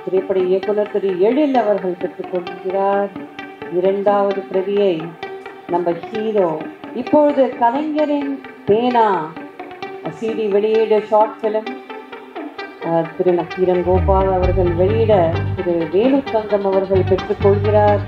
திரைப்பட இயக்குனர் திரு எழில் அவர்கள் பெற்றுக்கொள்கிறார். இரண்டாவது பிரதியை நம்ம ஹீரோ. இப்பொழுது கலைஞரின் பேனா சிடி வெளியீடு ஷார்ட் பிலிம் திரு நக்கீரன் கோபால் அவர்கள் வெளியிட திரு வேணு தங்கம் அவர்கள் பெற்றுக்கொள்கிறார்.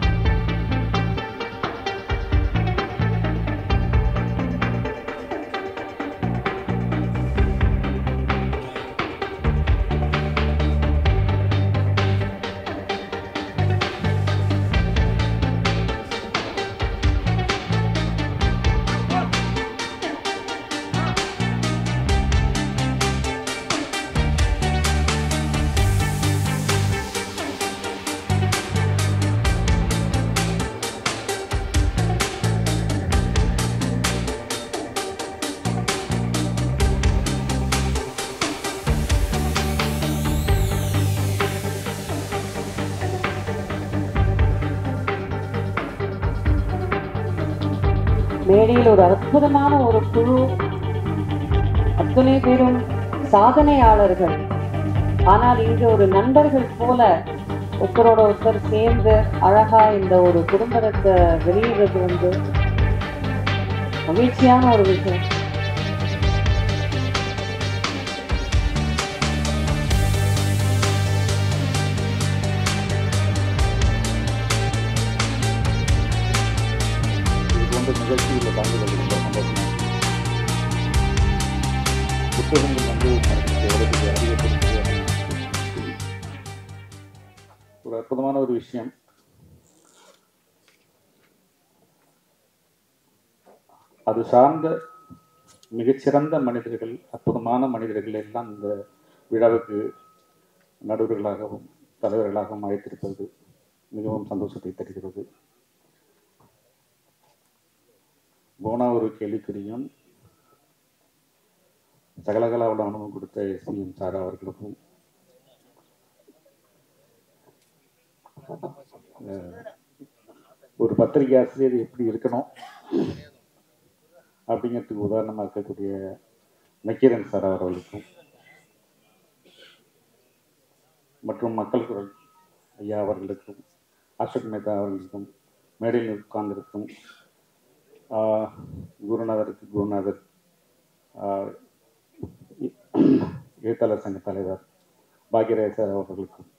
மேடையில் ஒரு அற்புதமான ஒரு குழு, அத்தனை பேரும் சாதனையாளர்கள். ஆனால் இங்கு ஒரு நண்பர்கள் போல ஒருத்தரோட ஒருத்தர் சேர்ந்து அழகா இந்த ஒரு குடும்பத்தை வெளியிடுறது வந்து மகிழ்ச்சியான ஒரு விஷயம். நிகழ்ச்சியில் கலந்து கொள்கின்ற சந்தோஷம். புத்தகங்கள் வந்து அறிவிப்பதற்கு ஒரு அற்புதமான ஒரு விஷயம். அது சார்ந்த மிகச்சிறந்த மனிதர்கள், அற்புதமான மனிதர்கள் எல்லாம் இந்த விழாவுக்கு நடுவர்களாகவும் தலைவர்களாகவும் அழைத்திருப்பது மிகவும் சந்தோஷத்தை தருகிறது. போனா ஒரு கேள்விக்குறியும் சகலகலாவோட அனுபவம் கொடுத்த எஸ்பிஎம் சாரா அவர்களுக்கும் ஒரு பத்திரிகை ஆசிரியர் எப்படி இருக்கணும் அப்படிங்கிறதுக்கு உதாரணமாக இருக்கக்கூடிய நக்கீரன் சாரா அவர்களுக்கும் மற்றும் மக்கள் குரல் ஐயா அவர்களுக்கும் அசோக் மேத்தா அவர்களுக்கும் மேடையில் உட்கார்ந்திருக்கும் குருநாதருக்கு குருநாதர், எழுத்தாளர் சங்க தலைவர் பாக்யராஜர் அவர்களுக்கும்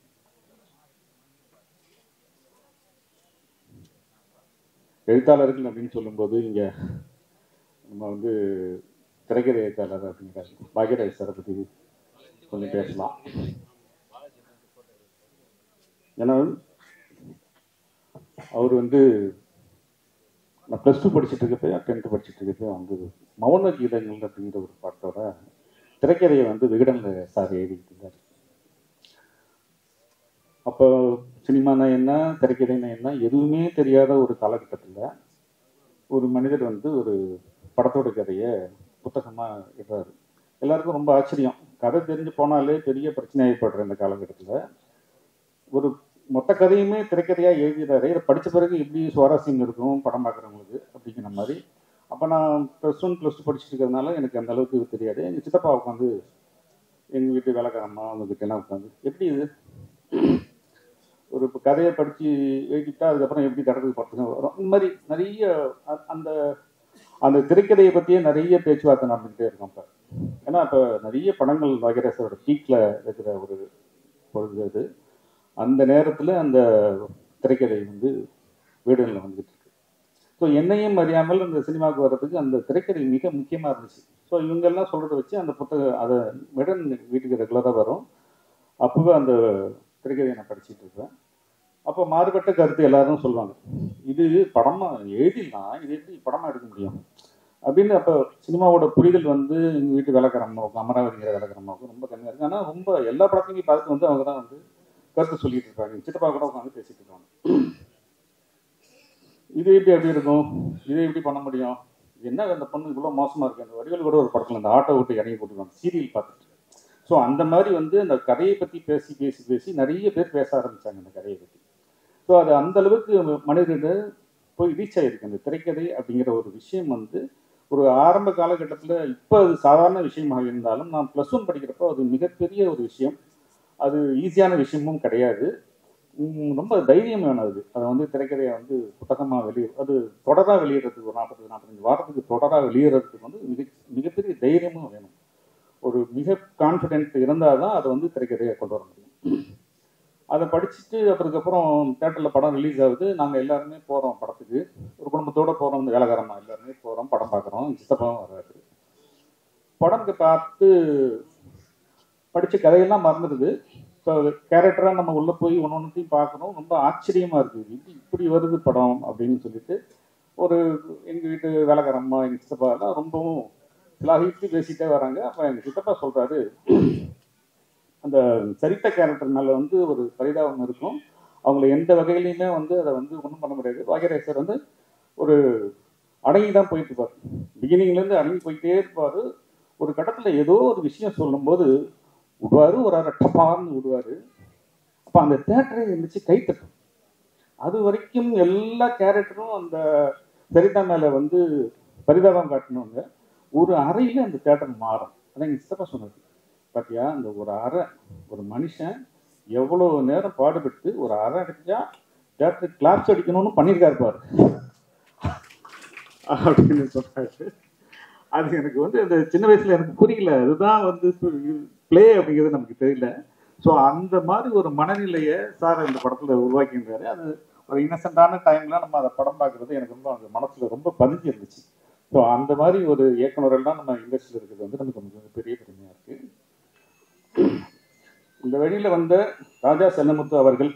எழுத்தாளர்கள் அப்படின்னு சொல்லும்போது இங்கே நம்ம வந்து திரைக்கதை எழுத்தாளர் அப்படிங்கிற பாக்யராஜ் சாரை பற்றி கொஞ்சம் பேசலாம். ஏன்னா அவர் வந்து நான் +2 படிச்சுட்டு இருக்கப்போ 10th படிச்சுட்டு இருக்கப்போ வந்து மௌன கீதங்கள் அப்படிங்கிற ஒரு பாட்டோட திரைக்கதையை வந்து விகடனில் சார் எழுதிட்டு இருந்தார். அப்போ சினிமானா என்ன, திரைக்கதைனா என்ன எதுவுமே தெரியாத ஒரு காலகட்டத்தில் ஒரு மனிதர் வந்து ஒரு படத்தோட கதையை புத்தகமாக எழுதுறாரு. எல்லாருக்கும் ரொம்ப ஆச்சரியம். கதை தெரிஞ்சு போனாலே பெரிய பிரச்சனை ஏற்படுற இந்த காலகட்டத்தில் ஒரு மொத்த கதையுமே திரைக்கதையாக எழுதிடுறாரு. இதை படித்த பிறகு எப்படி சுவாரஸ்யம் இருக்கும் படம் பார்க்குறவங்களுக்கு அப்படிங்கிற மாதிரி. அப்போ நான் +1 +2 படிச்சுட்டு இருக்கிறதுனால எனக்கு அந்த அளவுக்கு தெரியாது. எங்கள் சித்தப்பா உட்காந்து, எங்கள் வீட்டு வேலைக்காரம்மா அவங்ககிட்ட எல்லாம் உட்காந்து எப்படி இது ஒரு கதையை படித்து எழுதிட்டா அதுக்கப்புறம் எப்படி தடத்துக்கு படத்துக்கு வரும், இந்த மாதிரி நிறைய அந்த அந்த திரைக்கதையை பற்றியே நிறைய பேச்சுவார்த்தை நடந்துக்கிட்டே இருக்கும். இப்போ ஏன்னா இப்போ நிறைய படங்கள் பாக்யராஜரோட பீக்கில் இருக்கிற ஒரு பொழுது அது. அந்த நேரத்தில் அந்த திரைக்கதை வந்து வீடுகளில் வந்துட்டு இருக்கு. ஸோ என்னையும் அறியாமல் அந்த சினிமாவுக்கு வர்றதுக்கு அந்த திரைக்கதை மிக முக்கியமாக இருந்துச்சு. ஸோ இவங்கெல்லாம் சொல்கிறத வச்சு அந்த அதை வீடன் வீட்டுக்கு ரெகுலராக வரும். அப்போவே அந்த திரைக்கதையை நான் படிச்சுட்டு இருப்பேன். அப்போ மாறுபட்ட கருத்து எல்லாரும் சொல்லுவாங்க, இது படமாக எழுதிடலாம், இது எப்படி படமாக எடுக்க முடியும் அப்படின்னு. அப்போ சினிமாவோட புரிதல் வந்து எங்கள் வீட்டு வேலைக்காரம்மாவுக்கும் அமராவதிங்கிற வேலைக்காரம்மாவுக்கும் ரொம்ப கம்மியாக இருக்குது. ஆனால் ரொம்ப எல்லா படத்தையும் பார்த்து வந்து அவங்க தான் வந்து கருத்து சொல்லிட்டு இருப்பாங்க. சித்தப்பா கூட உட்காந்து பேசிட்டு இருப்பாங்க, இது எப்படி எப்படி இருக்கும், இதை எப்படி பண்ண முடியும், என்ன அந்த பொண்ணு இவ்வளோ மோசமாக இருக்குது. அந்த வடிவேல் கூட ஒரு படத்தில் அந்த ஆட்டோ விட்டு இறங்கி போட்டுருவாங்க சீரியல் பார்த்துட்டு. ஸோ அந்த மாதிரி வந்து அந்த கதையை பற்றி பேசி பேசி பேசி நிறைய பேர் பேச ஆரம்பித்தாங்க அந்த கதையை பற்றி. ஸோ அது அந்த அளவுக்கு மனிதர்கிட்ட போய் ரீச் ஆகிருக்கு அந்த திரைக்கதை அப்படிங்கிற ஒரு விஷயம் வந்து ஒரு ஆரம்ப காலகட்டத்தில். இப்போ அது சாதாரண விஷயமாக இருந்தாலும் நான் +1 படிக்கிறப்போ அது மிகப்பெரிய ஒரு விஷயம். அது ஈஸியான விஷயமும் கிடையாது. ரொம்ப தைரியம் வேணும் அது. அதை வந்து திரைக்கதையை வந்து புத்தகமாக அது தொடராக வெளியிடுறதுக்கு ஒரு 40-45 வாரத்துக்கு தொடராக வெளியிடுறதுக்கு வந்து மிகப்பெரிய தைரியமும் வேணும். ஒரு மிக கான்ஃபிடென்ட் இருந்தால் தான் அதை வந்து திரைக்கதையை கொண்டு வர முடியும். அதை படிச்சுட்டு அதுக்கப்புறம் தேட்டரில் படம் ரிலீஸ் ஆகுது. நாங்கள் எல்லாருமே போகிறோம் படத்துக்கு. ஒரு குடும்பத்தோடு போகிறோம், வேலைக்காரமாக எல்லாருமே போகிறோம், படம் பார்க்குறோம். சித்தப்பாவும் வர்றாரு. படத்துக்கு பார்த்து படித்த கதையெல்லாம் மறந்துடுது. இப்போ கேரக்டராக நம்ம உள்ளே போய் ஒன்றையும் பார்க்கணும். ரொம்ப ஆச்சரியமாக இருக்குது, இது இப்படி வருது படம் அப்படின்னு சொல்லிட்டு. ஒரு எங்கள் வீட்டு வேலைக்காரம்மா, எங்கள் சித்தப்பா எல்லாம் ரொம்பவும் சிலாகிட்டு பேசிகிட்டே வராங்க. அப்போ எங்கள் சித்தப்பா சொல்கிறாரு, அந்த சரித்த கேரக்டர் மேலே வந்து ஒரு பரிதாபம் இருக்கும். அவங்கள எந்த வகையிலையுமே வந்து அதை வந்து ஒன்றும் பண்ண முடியாது. பாக்யராஜ் வந்து ஒரு அடங்கி தான் போயிட்டு இருப்பார். பிகினிங்லேருந்து அடங்கி போயிட்டே இருப்பார். ஒரு கட்டத்தில் ஏதோ ஒரு விஷயம் சொல்லும்போது விடுவார், ஒரு அரை டப்பார்னு விடுவார். அப்போ அந்த தேட்டரை இருந்துச்சு கைத்தட்டும். அது வரைக்கும் எல்லா கேரக்டரும் அந்த சரிதா மேலே வந்து பரிதாபம் காட்டினவங்க ஒரு அறையில் அந்த தேட்டர் மாறும். அதான் எங்கள் சித்தப்பா சொன்னது. பார்த்தியா, அந்த ஒரு அறை, ஒரு மனுஷன் எவ்வளோ நேரம் பாடுபட்டு ஒரு அறை அடிச்சா தேட்டர் கிளாப்ஸ் அடிக்கணும்னு பண்ணியிருக்காரு பாரு அப்படின்னு சொல்றாரு. அது எனக்கு வந்து அந்த சின்ன வயசுல எனக்கு புரியல. அதுதான் வந்து பிளே அப்படிங்கிறது நமக்கு தெரியல. ஸோ அந்த மாதிரி ஒரு மனநிலையை சார் இந்த படத்தில் உருவாக்கின்றாரு. அது ஒரு இன்னசென்டான டைம்ல நம்ம அதை படம் பார்க்குறது எனக்கு ரொம்ப அந்த மனசில் ரொம்ப பதிஞ்சு இருந்துச்சு. ஸோ அந்த மாதிரி ஒரு இயக்குனரெல்லாம் நம்ம இண்டஸ்ட்ரியில் இருக்கிறது வந்து நமக்கு கொஞ்சம் பெரிய பெருமையாக இருக்குது. இந்த வழியில் வந்த ராஜா செல்லமுத்து அவர்கள்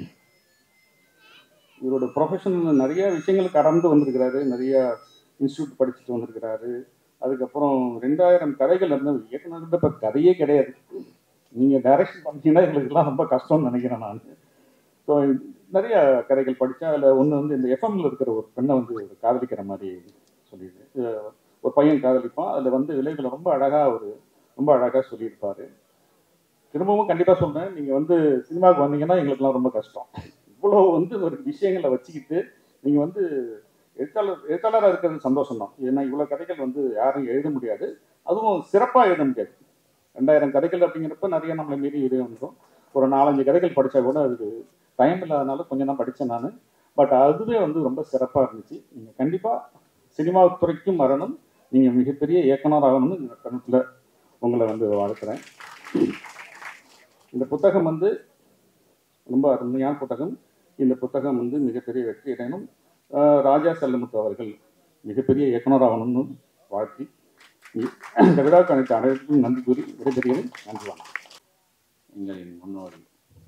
இவரோட ப்ரொஃபஷனல் நிறைய விஷயங்கள் கடந்து வந்திருக்கிறாரு. நிறைய இன்ஸ்டியூட் படிச்சுட்டு வந்திருக்கிறாரு. அதுக்கப்புறம் 2000 கதைகள் இருந்தது. இயக்குனர் இப்போ கதையே கிடையாது. நீங்கள் டைரக்ஷன் பண்ணிட்டீங்கன்னா எங்களுக்கெல்லாம் ரொம்ப கஷ்டம்னு நினைக்கிறேன் நான். ஸோ நிறைய கதைகள் படித்தேன். அதில் ஒன்று வந்து இந்த எஃப்எம்மில் இருக்கிற ஒரு பெண்ணை வந்து காதலிக்கிற மாதிரி சொல்லிடுது. ஒரு பையன் காதலிப்பான். அதில் வந்து விளைவுகளை ரொம்ப அழகாக சொல்லியிருப்பார். திரும்பவும் கண்டிப்பாக சொல்கிறேன், நீங்கள் வந்து சினிமாவுக்கு வந்தீங்கன்னா எங்களுக்கெல்லாம் ரொம்ப கஷ்டம். இவ்வளோ வந்து ஒரு விஷயங்களை வச்சுக்கிட்டு நீங்கள் வந்து எழுத்தாளராக இருக்கிறது சந்தோஷம் தான். ஏன்னா இவ்வளோ கதைகள் வந்து யாரும் எழுத முடியாது, அதுவும் சிறப்பாக எழுத முடியாது. 2000 கதைகள் அப்படிங்கிறப்ப நிறைய நம்மளை மீறி எழுத வந்துடும். ஒரு 4-5 கதைகள் படித்தா கூட அதுக்கு டைம் இல்லாதனால கொஞ்சம் தான் படித்தேன் நான். பட் அதுவே வந்து ரொம்ப சிறப்பாக இருந்துச்சு. நீங்கள் கண்டிப்பாக சினிமா துறைக்கும் வரணும், நீங்கள் மிகப்பெரிய இயக்குனர் ஆகணும்னு இந்த கணத்தில் உங்களை வந்து வாழ்த்துறேன். இந்த புத்தகம் வந்து ரொம்ப அருமையான புத்தகம். இந்த புத்தகம் வந்து மிகப்பெரிய வெற்றி அடையணும். ராஜா செல்லமுத்து அவர்கள் மிகப்பெரிய இயக்குனர் ஆகணும்னு வாழ்த்தி இந்த விழாவுக்கு அனைத்து அனைவருக்கும் நன்றி கூறி விடைபெறுகிறேன். நன்றி. வணக்கம். எங்களின் முன்னோடி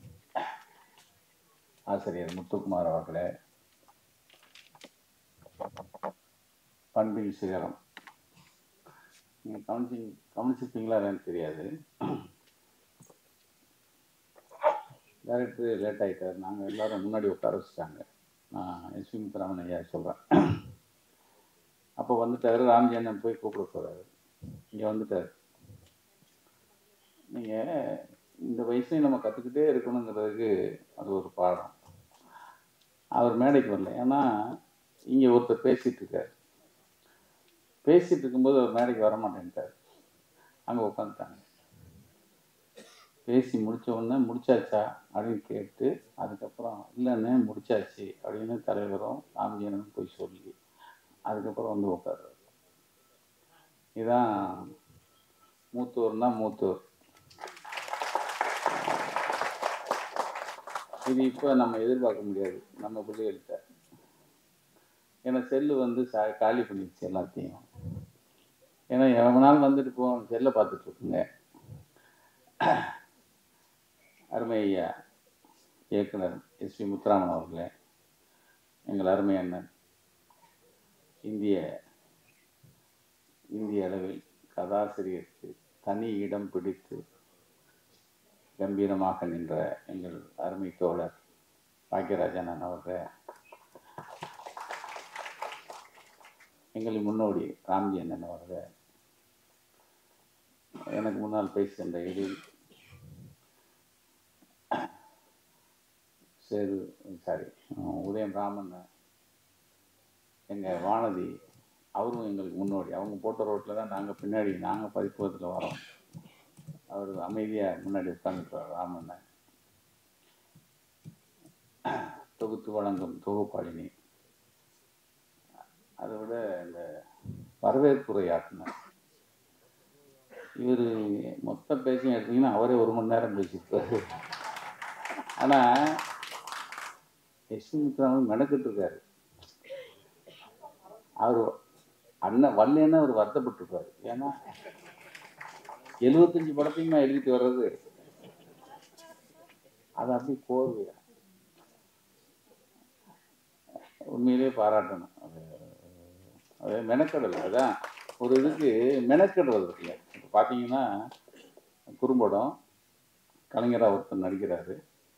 ஆசிரியர் முத்துக்குமார் அவர்களே, பண்பின் சிகரம். நீங்கள் கவனிச்சிருப்பீங்களா எனக்கு தெரியாது. டைரக்டர் லேட் ஆகிட்டார். நாங்கள் எல்லோரும் முன்னாடி உட்கார வச்சுட்டாங்க. நான் எஸ்வி முத்துராமன் ஐயா சொல்கிறேன். அப்போ வந்துட்டார். ராம்ஜி அண்ணன் போய் கூப்பிட போகிறாரு. இங்கே வந்துட்டார். நீங்கள் இந்த வயசுலையும் நம்ம கற்றுக்கிட்டே இருக்கணுங்கிறதுக்கு அது ஒரு பாடம். அவர் மேடைக்கு வரல. ஏன்னா இங்கே ஒருத்தர் பேசிகிட்டு இருக்கார். பேசிகிட்டு இருக்கும்போது அவர் மேடைக்கு வர மாட்டேன்ட்டார். அங்கே உட்காந்துட்டாங்க. பேசி முடித்த உடனே முடிச்சாச்சா அப்படின்னு கேட்டு, அதுக்கப்புறம் இல்லைன்னு முடிச்சாச்சு அப்படின்னு தலைவரும் ராமஜீயனும் போய் சொல்லி அதுக்கப்புறம் வந்து உட்கார்றாரு. இதுதான் மூத்தோர்னா மூத்தோர். இது இப்போ நம்ம எதிர்பார்க்க முடியாது நம்ம பிள்ளைகள்கிட்ட. ஏன்னா செல்லு வந்து காலி பண்ணிடுச்சு எல்லாத்தையும். ஏன்னா எவ்வளோ நாள் வந்துட்டு போவோம், செல்லை பார்த்துட்ருக்குங்க. அருமை ஐயா இயக்குனர் எஸ்வி முத்துராமன் அவர்களே, எங்கள் அருமை அண்ணன், இந்திய அளவில் கதாசிரியருக்கு தனி இடம் பிடித்து கம்பீரமாக நின்ற எங்கள் அருமை தோழர் பாக்யராஜன் அவர்கள், எங்களின் முன்னோடி ராம்ஜி அண்ணன் அவர்கள், எனக்கு முன்னால் பேசி சென்ற உதயம் ராமன், எங்கள் வானதி, அவரும் எங்களுக்கு முன்னோடி. அவங்க போட்ட ரோட்டில் தான் நாங்கள் பின்னாடி பதிப்பகத்தில் வரோம். அவர் அமைதியாக முன்னாடி உட்காந்துருப்பார். ராமன் தொகுத்து வழங்கும் தொகுப்பாளினி. அதை விட இந்த வரவேற்புரை ஆற்றினார். இவர் மொத்த பேச்சும் எடுத்தீங்கன்னா அவரே 1 மணி நேரம் பேசியிருப்பார். ஆனால் யஷ்மித்ராவும் மெனக்கிட்டு இருக்காரு. அவர் அண்ணன் வரலன்னா அவர் வருத்தப்பட்டிருப்பார். ஏன்னா 75 படத்தையுமா எழுதிட்டு வர்றது, அது அப்படி கோர்வையா உண்மையிலேயே பாராட்டணும். அது மெனக்கடல். அதுதான் ஒரு இதுக்கு மெனக்கடுறது இருக்குல்ல. இப்போ பார்த்தீங்கன்னா குறும்படம் கலைஞராக ஒருத்தர் நடிக்கிறாரு,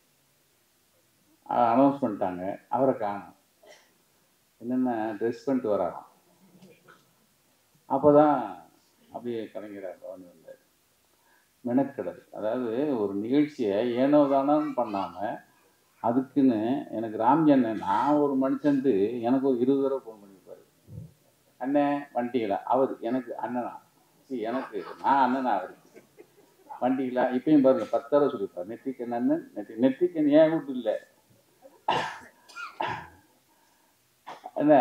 அனௌன்ஸ் பண்ணிட்டாங்க, அவரை காணும். என்னென்ன ட்ரெஸ் பண்ணிட்டு வராராம். அப்போ தான் அப்படியே கலைஞராக கவனி வந்தார். மெனக்கடல். அதாவது ஒரு நிகழ்ச்சியை ஏனோ தானோன்னு பண்ணாமல் அதுக்குன்னு எனக்கு ராம்ஜன், நான் ஒரு மனுஷன்ட்டு எனக்கு ஒரு 20 தடவை ஃபோன் பண்ணியிருப்பார். அண்ணன் வண்டிகளா, அவர் எனக்கு அண்ணனா, எனக்கு நான் அண்ணனா, அவருக்கு வண்டிகளா. இப்பயும் பாருங்க 10 தடவை சொல்லியிருப்பார். நெற்றிக்கன் அண்ணன், நெற்றிக்கன் ஏன் வீட்டு இல்லை என்ன.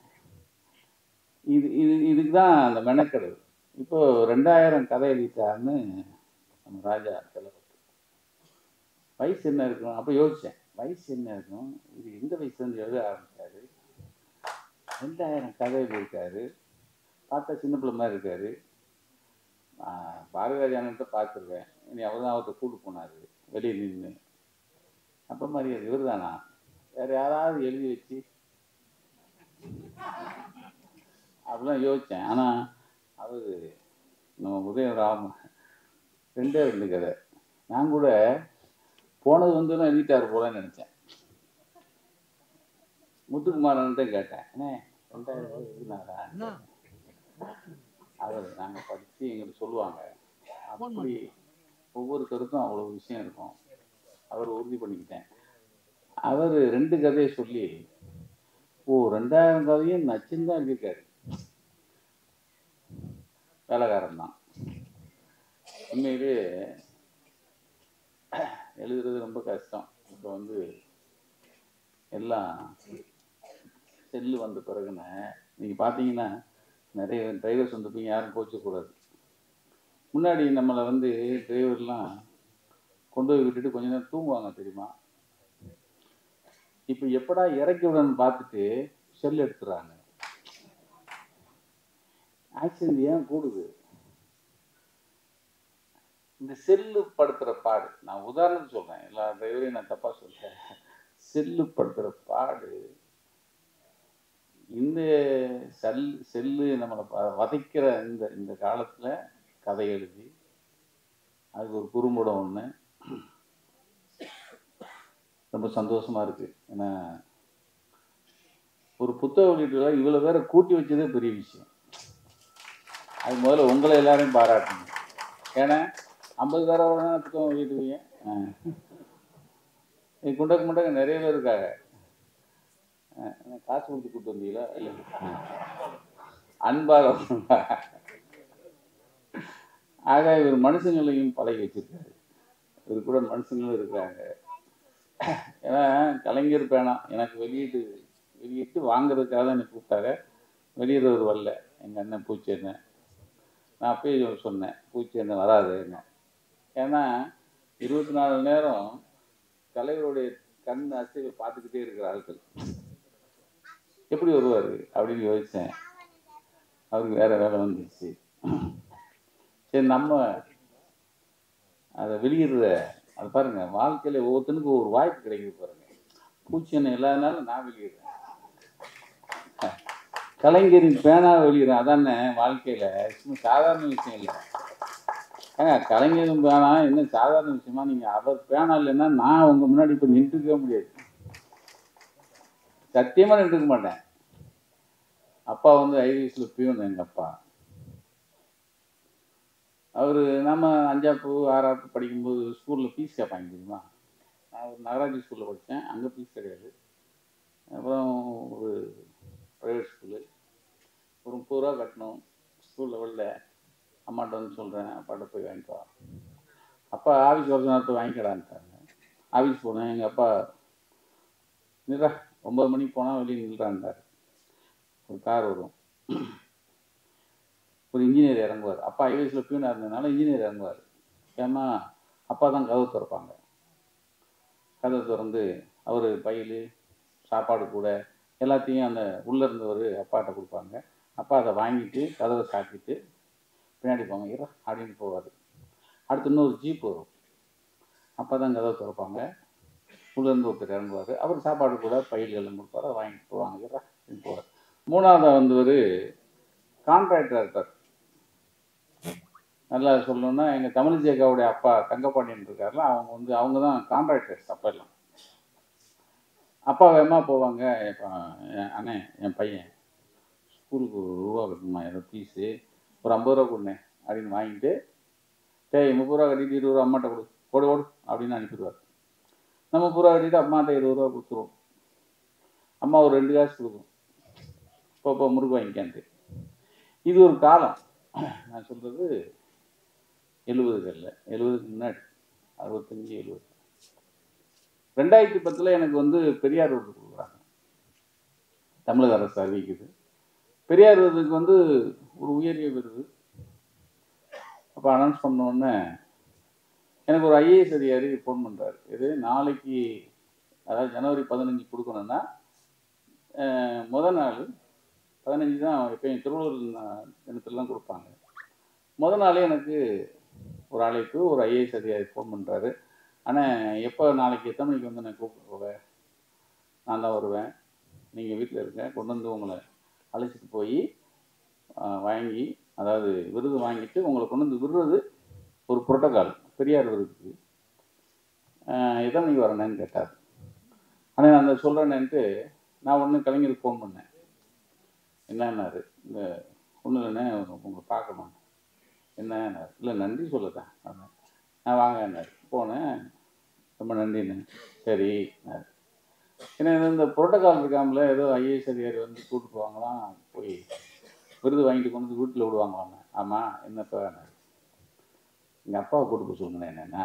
இதுக்கு தான் அந்த மெனக்கடல். இப்போ 2000 கதை எழுதிட்டாருன்னு நம்ம ராஜா செலவு. வயசு என்ன இருக்கும் அப்போ யோசித்தேன். வயசு என்ன இருக்கும், இது எந்த வயசுலேருந்து எழுத ஆரம்பித்தாரு, 2000 கதை எழுதியிருக்காரு. பார்த்தா சின்ன பிள்ளை மாதிரி இருக்காரு. பாரதிராஜானத்தை பார்த்துருக்கேன். இனி அவர் தான் அவர்கிட்ட கூட்டு போனார் வெளியே நின்று. அப்போ மாதிரி அது இவர் தானா, வேறு யாராவது எழுதி வச்சு அப்படிலாம் யோசித்தேன். ஆனால் அவர் நம்ம உதயராம 2 கதை. நான் கூட போனது வந்து தான் எழுதிட்டார் போலன்னு நினச்சேன். முத்துக்குமாரன்ட்ட கேட்டேன், அண்ணே 2000 எழுதினாரா? அவர் நாங்கள் படித்து எங்களுக்கு சொல்லுவாங்க. அப்படி ஒவ்வொருத்தருக்கும் அவ்வளோ விஷயம் இருக்கும். அவர் உறுதி பண்ணிக்கிட்டேன். அவர் 2 கதையை சொல்லி 2000 கதையும் நச்சுன்னு தான் எழுதியிருக்காரு. வேலைக்காரன் தான். உண்மையிலே எழுதுறது ரொம்ப கஷ்டம். இப்போ வந்து எல்லாம் செல்லு வந்த பிறகுன்னு நீங்கள் பார்த்தீங்கன்னா நிறைய டிரைவர்ஸ் வந்துப்பீங்க, யாரும் கோச்சக்கூடாது. முன்னாடி நம்மளை வந்து டிரைவர்லாம் கொண்டு போய் விட்டுட்டு கொஞ்ச நேரம் தூங்குவாங்க தெரியுமா. இப்போ எப்படா இறக்கி விடணும்னு பார்த்துட்டு செல் எடுத்துறாங்க. ஆக்சிடென்ட் ஏன் கூடுது? இந்த செல்லு படுத்துகிற பாடு. நான் உதாரணத்துக்கு சொல்கிறேன், எல்லா டிரைவரையும் நான் தப்பாக சொல்கிறேன். செல்லு படுத்துகிற பாடு. இந்த செல்லு நம்மளை வதைக்கிற இந்த காலத்தில் கதை எழுதி அதுக்கு ஒரு குறும்படம் ஒன்று ரொம்ப சந்தோஷமாக இருக்குது. ஏன்னா ஒரு புத்தக வெளியீட்டுல இவ்வளோ பேரை கூட்டி வச்சதே பெரிய விஷயம். அது முதல்ல உங்களை எல்லாரையும் பாராட்டணும். ஏன்னா 50 பேரை புத்தகம் வெளியிடுவீங்க. குண்டக்கு முண்டக்க நிறைய பேர் இருக்காங்க. காசு கொடுத்து கூட்டு வந்தீங்களா? இல்லை, அன்பாக. ஆக இவர் மனுஷங்களையும் பழகி வச்சிருக்காரு. இவர் கூட மனுஷங்களும் இருக்கிறாங்க. ஏன்னா கலைஞர் பேனா எனக்கு வெளியிட்டு வாங்குறதுக்காக தான் எனக்கு கூப்பிட்டாங்க. வெளியிடுறவர் வரல. எங்கள் அண்ணன் பூச்சேண்ணன். நான் அப்பயே சொன்னேன், பூச்சேண்ணன் வராது என்ன. ஏன்னா 24 மணி நேரம் தலைவருடைய கண் அசைவை பார்த்துக்கிட்டே இருக்கிற ஆட்கள் எப்படி வருவார் அப்படின்னு யோசித்தேன். அவருக்கு வேற வேலை வந்துடுச்சு. சரி, நம்ம அதை வெளியிடுற அது பாருங்க, வாழ்க்கையில் ஒவ்வொருத்தனுக்கும் ஒரு வாய்ப்பு கிடைக்குது பாருங்க. பூச்சென்னை இல்லாதனால நான் வெளியிடுறேன், கலைஞரின் பேனா வெளியிடுறேன். அதானே வாழ்க்கையில் சும்மா சாதாரண விஷயம் இல்லை. கலைஞரும் பேனா என்ன சாதாரண விஷயமா? நீங்கள் அவர் பேனா இல்லைன்னா நான் உங்கள் முன்னாடி இப்போ நின்றுக்கவே முடியாது. சத்தியமாக நின்றுக்க மாட்டேன். அப்பா வந்து ஐவிஎஸ்ல பியூன். எங்கள் அப்பா அவர் நம்ம 5ஆப்பு 6ஆப்பு படிக்கும்போது ஸ்கூலில் ஃபீஸ் கேட்பாங்க தெரியுமா. நான் ஒரு நகராட்சி ஸ்கூலில் படித்தேன், அங்கே ஃபீஸ் கிடையாது. அப்புறம் ஒரு ப்ரைவேட் ஸ்கூலு, ஒரு 30 ரூபா கட்டணும். ஸ்கூல் லெவலில் அம்மாட்ட வந்து சொல்கிறேன், அப்பாட்ட போய் வாங்கிட்டு வா. அப்பா ஆஃபீஸ் வர நேரத்தை வாங்கிக்கடான்ட்டாங்க. ஆஃபீஸ் போனேன். எங்கள் அப்பா நிறா 9 மணிக்கு போனால் வெளியே நில்றான்ட்டார். ஒரு கார் வரும், ஒரு இன்ஜினியர் இறங்குவார். அப்பா ஐவேஸில் பியூனாக இருந்ததுனால இன்ஜினியர் இறங்குவார். ஏன்னா அப்பா தான் கதவு திறப்பாங்க. கதவை திறந்து அவர் பையில் சாப்பாடு கூட எல்லாத்தையும் அந்த உள்ளே இருந்தவர் அப்பாட்ட கொடுப்பாங்க. அப்பா அதை வாங்கிட்டு கதவை சாத்திட்டு பின்னாடி போங்க இரா அப்படின்னு போவார். அடுத்து இன்னொரு ஜீப் வரும். அப்பா தான் கதவை திறப்பாங்க. உள்ளேருந்து ஒருத்தர் இறங்குவார். அவர் சாப்பாடு கூட பையில் எல்லாம் கொடுப்பார். அதை வாங்கிட்டு போவாங்க இரா அப்படின்னு போவார். மூணாவது வந்தவர் கான்ட்ராக்டராக இருப்பார். நல்லா சொல்லணும்னா எங்கள் தமிழ்ஜேகாவுடைய அப்பா தங்கப்பாண்டியன் இருக்காருல, அவங்க தான் கான்ட்ராக்டர்ஸ் அப்போ எல்லாம். அப்பா வேகமாக போவாங்க. அண்ணே என் பையன் ஸ்கூலுக்கு ரூபா கட்டணுமா, ஏதோ ஃபீஸு ஒரு 50 ரூபா கொடுண்ணே அப்படின்னு வாங்கிட்டு 30 ரூபா கட்டிட்டு 20 ரூபா அம்மாட்ட கொடு ஓடு அப்படின்னு அனுப்பிடுவார். நம்ம 30 ரூபா கட்டிட்டு அம்மாட்ட 20 ரூபா கொடுத்துருவோம். அம்மா ஒரு 2 காசு கொடுக்கும், இப்போ முறுக்கு வாங்கிக்கான்ட்டு. இது ஒரு காலம். நான் சொல்கிறது 70களில், 70க்கு முன்னாடி 65 70. 2010 எனக்கு பெரியார் விருது கொடுக்குறாங்க. தமிழக அரசு அறிவிக்குது. பெரியார் விருதுக்கு ஒரு உயரிய விருது. அப்போ அனௌன்ஸ் பண்ணோடனே எனக்கு ஒரு ஐஏஎஸ் அதிகாரி ஃபோன் பண்ணுறாரு. இது நாளைக்கு, அதாவது ஜனவரி 15 கொடுக்கணுன்னா முதல் நாள் 15 தான் எப்பயும் திருவள்ளூர் தினத்துலலாம் கொடுப்பாங்க. முதல் நாளே எனக்கு ஒரு அழைப்பு, ஒரு ஐஏஎஸ் அதிகாரி ஃபோன் பண்ணுறாரு. ஆனால் எப்போ நாளைக்கு எத்தனை மணிக்கு நான் கூப்பிட்டு போவேன், நான் தான் வருவேன், நீங்கள் வீட்டில் இருக்க, கொண்டு உங்களை அழைச்சிட்டு போய் வாங்கி, அதாவது விருது வாங்கிட்டு உங்களை கொண்டு விடுறது ஒரு புரோட்டோகால் பெரியார் விருதுக்கு. எத்தனை மணிக்கு வரணுன்னு கேட்டார். ஆனால் நான் அந்த சொல்கிறேன்னுட்டு நான் ஒன்று கலைஞருக்கு ஃபோன் பண்ணேன். என்னன்னாரு, இந்த ஒன்றும் இல்லைண்ணே உங்களை பார்க்கணும். என்னன்னாரு, இல்லை நன்றி சொல்லத்தான். நான் வாங்கினார். போனேன். ரொம்ப நன்றிண்ணே. சரி. ஏன்னா இந்த புரோட்டோகால் இருக்காமல, ஏதோ ஐஏஎஸ் அதிகாரி கூப்பிட்டு போவாங்களாம், போய் விருது வாங்கிட்டு கொண்டு வீட்டில் விடுவாங்களாம். ஆமாம், என்னப்பா எங்கள் அப்பாவை கூப்பிட்டு போய் சொல்லுங்கண்ணே. என்ன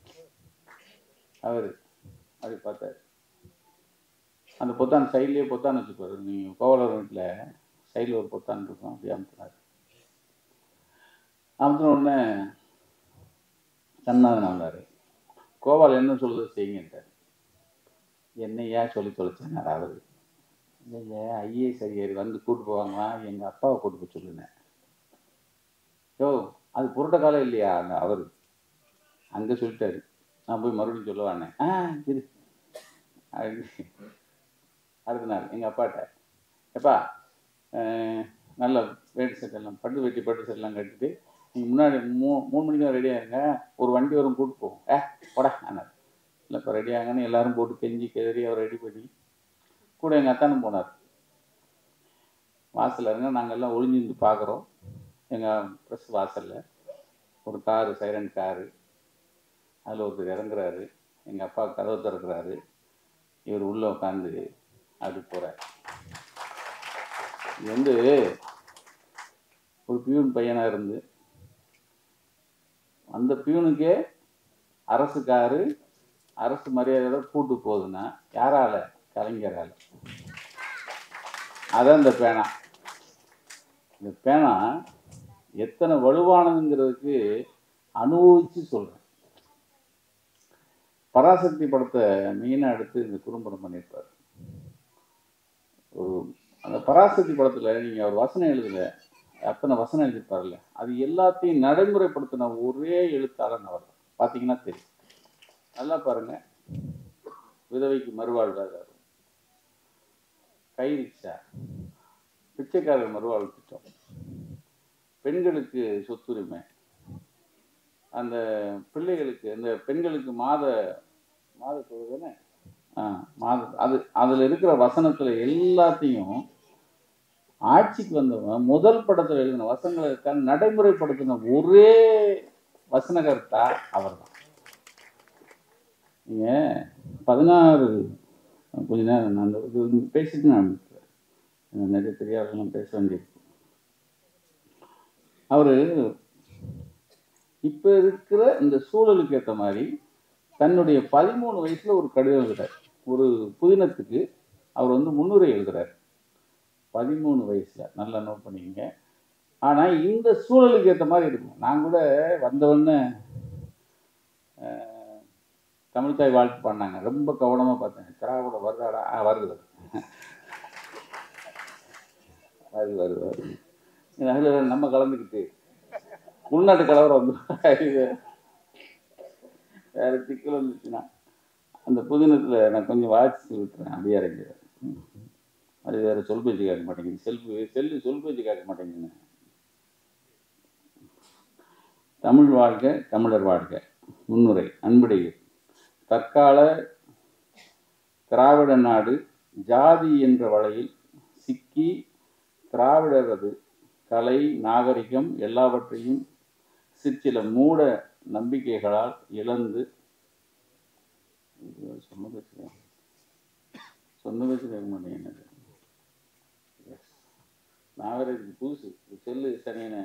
அவர் அப்படி பார்த்தார். அந்த பொத்தான் சைட்லேயே பொத்தான் வச்சுப்பார். நீங்கள் கோவலர் வீட்டில் சைடில் ஒரு பொத்தான் இருக்கும், அப்படி அமுத்தினார். அமுத்தின உடனே கண்ணாதன் வந்தார். கோபால் என்ன சொல்லுறது செய்யுங்கன்ட்டார். என்னையா சொல்லி தொலைச்சேன் அவர். இல்லைங்க, ஐஏஎஸ் அதிகாரி கூப்பிட்டு போவாங்களா, எங்கள் அப்பாவை கூட்டு போய் சொல்லுனேன். யோ, அது புரோட்டோகாலே இல்லையா அவர் அங்கே சொல்லிட்டாரு. நான் போய் மறுபடியும் சொல்லுவானே. இது அடுத்த நாள் எங்கள் அப்பாட்ட, எப்பா நல்ல வேட்டி சட்டெல்லாம் பட்டு சட்டெல்லாம் கட்டிட்டு நீங்கள் முன்னாடி 3 மணிக்கு தான் ரெடியாக இருங்க, ஒரு வண்டி வரும் கூப்பிட்டு போவோம். போடா ஆனால் இல்லை, இப்போ ரெடி ஆகன்னு எல்லாரும் போட்டு கெஞ்சி கெதறி அவர் ரெடி பண்ணி கூட எங்கள் அத்தானும் போனார். வாசலில் இருங்க, நாங்கள் எல்லாம் ஒளிஞ்சிருந்து பார்க்குறோம். எங்கள் ப்ரெஸ் வாசலில் ஒரு காரு, சைரன் காரு, அதில் ஒருத்தர் இறங்குறாரு. எங்கள் அப்பா கதவை திறக்கிறாரு. இவர் உள்ளே உட்காந்து அப்படி போகிறார். இது ஒரு பியூன் பையனாக இருந்து அந்த பியூனுக்கே அரசு காரு, அரசு மரியாதையோட கூட்டு போகுதுன்னா யாரால? கலைஞரால். அதான் இந்த பேனா. இந்த பேனா எத்தனை வலுவானதுங்கிறதுக்கு அனுபவிச்சு சொல்றேன். பராசக்தி படத்தை மெயினாக எடுத்து இந்த குறும்படம் பண்ணியிருப்பார். அந்த பராசக்தி படத்தில் நீங்கள் அவர் வசனம் எழுதல, அத்தனை வசனம் எழுதியிருப்பார்ல, அது எல்லாத்தையும் நடைமுறைப்படுத்தின ஒரே எழுத்தாளன் அவர். பார்த்தீங்கன்னா தெரியும். நல்லா பாருங்க. விதவைக்கு மறுவாழ்வாதாரம், கை ரிக்ஷா, பிச்சைக்காரர் மறுவாழ்வு திட்டம், பெண்களுக்கு சொத்துரிமை, அந்த பிள்ளைகளுக்கு, அந்த பெண்களுக்கு மாத தொழுதானே அது அதில் இருக்கிற வசனத்தில் எல்லாத்தையும் ஆட்சிக்கு வந்தவன் முதல் படத்தில் எழுதின வசனங்களை நடைமுறைப்படுத்தின ஒரே வசனகர்த்தா அவர் தான். நீங்கள் 16 கொஞ்ச நேரம் நான் அந்த பேசிட்டு நான் நிறைய தெரியாதெல்லாம் பேச வேண்டியிருக்கு. அவர் இப்போ இருக்கிற இந்த சூழலுக்கு ஏற்ற மாதிரி தன்னுடைய 13 வயசுல ஒரு கடிதம் எழுதுறார். ஒரு புதினத்துக்கு அவர் வந்து முன்னுரை எழுதுறார் 13 வயசுல. நல்லா நோட் பண்ணிக்கங்க. ஆனா இந்த சூழலுக்கு ஏற்ற மாதிரி இருக்கும். நான் கூட வந்தவொடனே தமிழ்தாய் வாழ்த்து பாடினாங்க. ரொம்ப கவனமா பார்த்தேன். திராவிட வருதாடா? வருது வருது வருது வருது. அதில் நம்ம கலந்துக்கிட்டு உள்நாட்டு கலவரம் வந்து வேற சிக்கல் வந்துச்சுன்னா அந்த புதினத்தில் நான் கொஞ்சம் வாசிச்சு விட்டுறேன். அப்படியே இறங்கிறேன். அது வேற சொல் பேச்சு கேட்க மாட்டேங்குது. செல்லு சொல் பேச்சு கேட்க மாட்டேங்குதுன்னு. தமிழ் வாழ்க, தமிழர் வாழ்க. முன்னுரை. அன்புடையீர். தற்கால திராவிட நாடு ஜாதி என்ற வலையில் சிக்கி திராவிடரது கலை, நாகரிகம் எல்லாவற்றையும் சிற்சில மூட நம்பிக்கைகளால் இழந்து சொன்ன பேச்சு கேட்க மாட்டேங்க. நாகரிகத்துக்கு புதுசு செல்லு சனியனை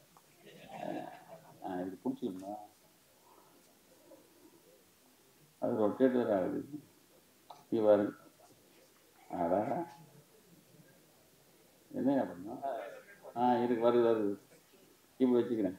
இது பிடிச்சிருந்தா அது ரொட்டேட் வேற ஆகுது. இவர் என்ன அப்படின்னா இருக்கு வருது வருது இப்படி வச்சுக்கிறேன்.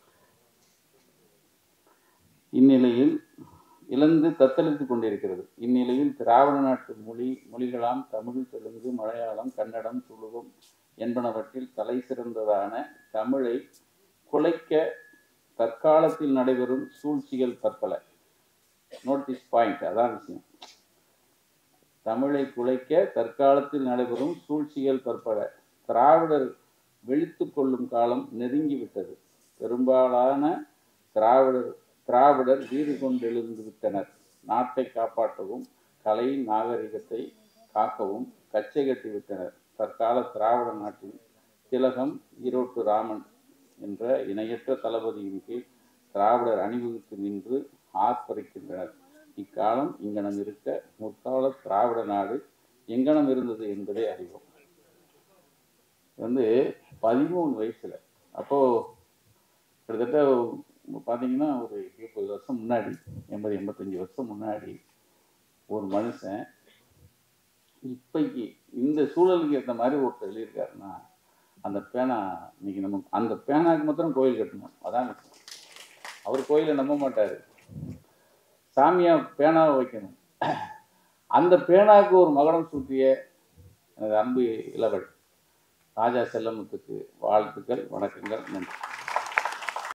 இந்நிலையில் இழந்து தத்தளித்துக் கொண்டிருக்கிறது. இந்நிலையில் திராவிட நாட்டு மொழிகளாம் தமிழ், தெலுங்கு, மலையாளம், கன்னடம், துளுவம் என்பனவற்றில் தலை சிறந்ததான தமிழை குலைக்க தற்காலத்தில் நடைபெறும் சூழ்ச்சிகள் பற்பல. நோட்டீஸ் பாயிண்ட், அதான் விஷயம். தமிழை குலைக்க தற்காலத்தில் நடைபெறும் சூழ்ச்சிகள் பற்பல. திராவிடர் விழித்து கொள்ளும் காலம் நெருங்கிவிட்டது. பெரும்பாலான திராவிடர் வீறு கொண்டெழுந்து விட்டனர். நாட்டை காப்பாற்றவும் கலை நாகரிகத்தை காக்கவும் கச்சை கட்டி விட்டனர். தற்கால திராவிட நாட்டில் திலகம், ஈரோட்டு ராமன் என்ற இணையற்ற தளபதியின் கீழ் திராவிடர் அணிவகுத்து நின்று ஆர்ப்பரிக்கின்றனர். இக்காலம் இங்கனம் இருக்க முற்கால திராவிட நாடு எங்கனம் இருந்தது என்பதை அறிவோம். வந்து 13 வயசுல, அப்போ கிட்டத்தட்ட பார்த்தீங்கன்னா ஒரு 20 வருஷம் முன்னாடி, 80-85 வருஷம் முன்னாடி ஒரு மனுஷன் இப்பைக்கு இந்த சூழலுக்கு ஏற்ற மாதிரி ஒருத்தர் எழுதியிருக்காருன்னா அந்த பேனா இன்னைக்கு நம்ம அந்த பேனாக்கு மாத்திரம் கோயில் கட்டணும். அதான் அவர் கோயிலை நம்ப மாட்டாரு. சாமியா பேனாவை வைக்கணும். அந்த பேனாவுக்கு ஒரு மகுடம் சூட்டிய எனது அன்பு இளவல் ராஜா செல்லமுத்துக்கு வாழ்த்துக்கள், வணக்கங்கள், நன்றி.